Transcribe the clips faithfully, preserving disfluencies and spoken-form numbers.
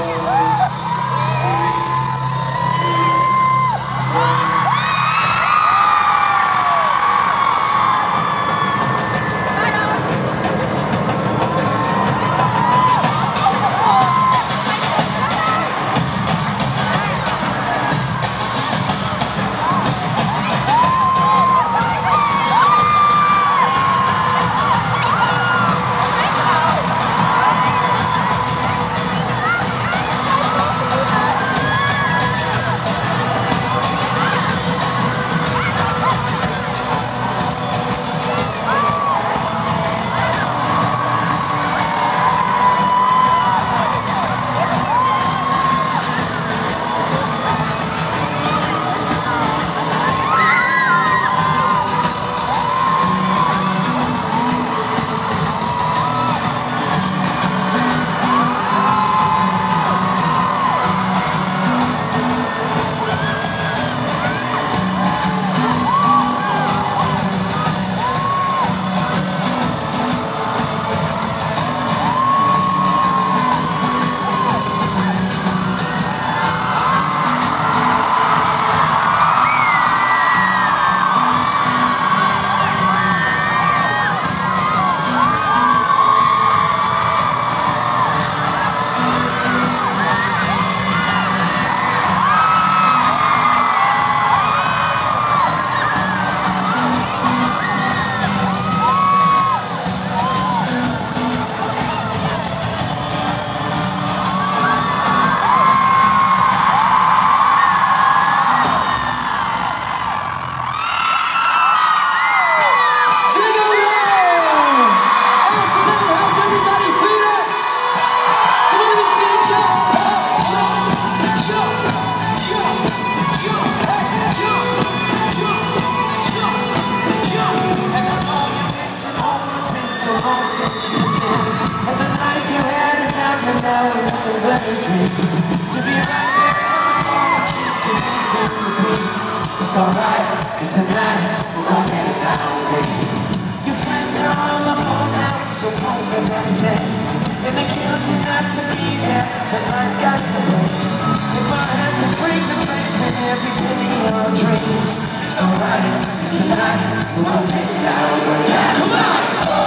now with nothing but a dream. To be right there and keep anything to be. It's alright, cause tonight we're gonna make the town ring. Your friends are on the phone now, so most of them is there. And they kills you not to be there, but life got in the way. If I had to break the banks, put every penny on dreams. It's alright, cause tonight we're gonna make the town ring. Come on!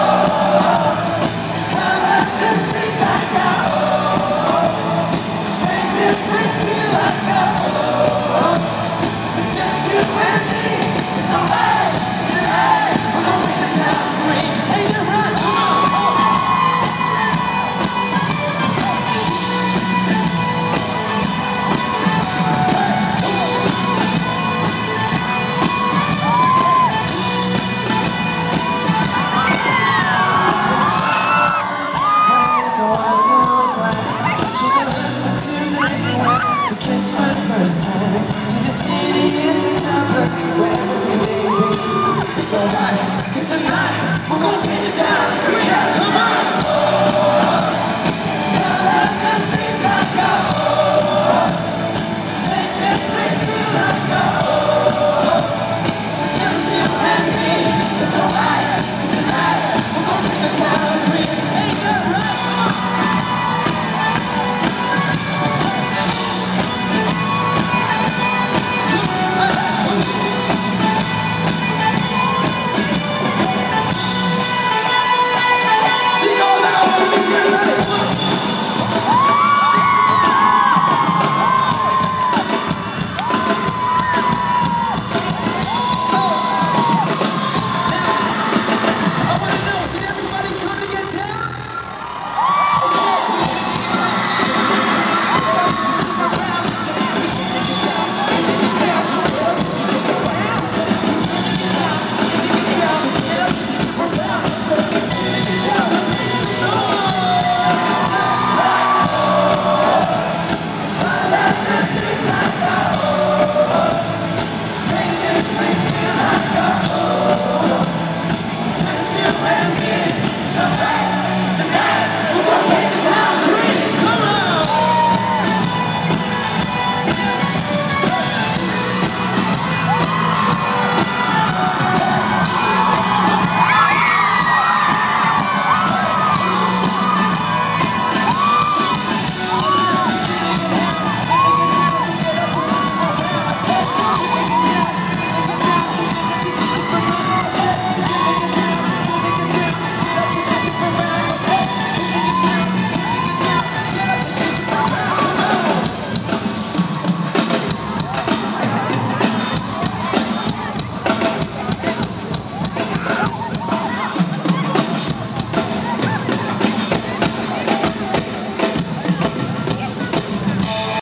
Oh, it's kind of this brings like a oh, think this brings me like a oh, it's just you and me. It's alright, tonight we're gonna make the town ring. Hey, get right, come on! Kiss for the first time. She's just sitting here to tell her wherever we may be. It's alright, cause tonight we're gonna paint the town green. Come on!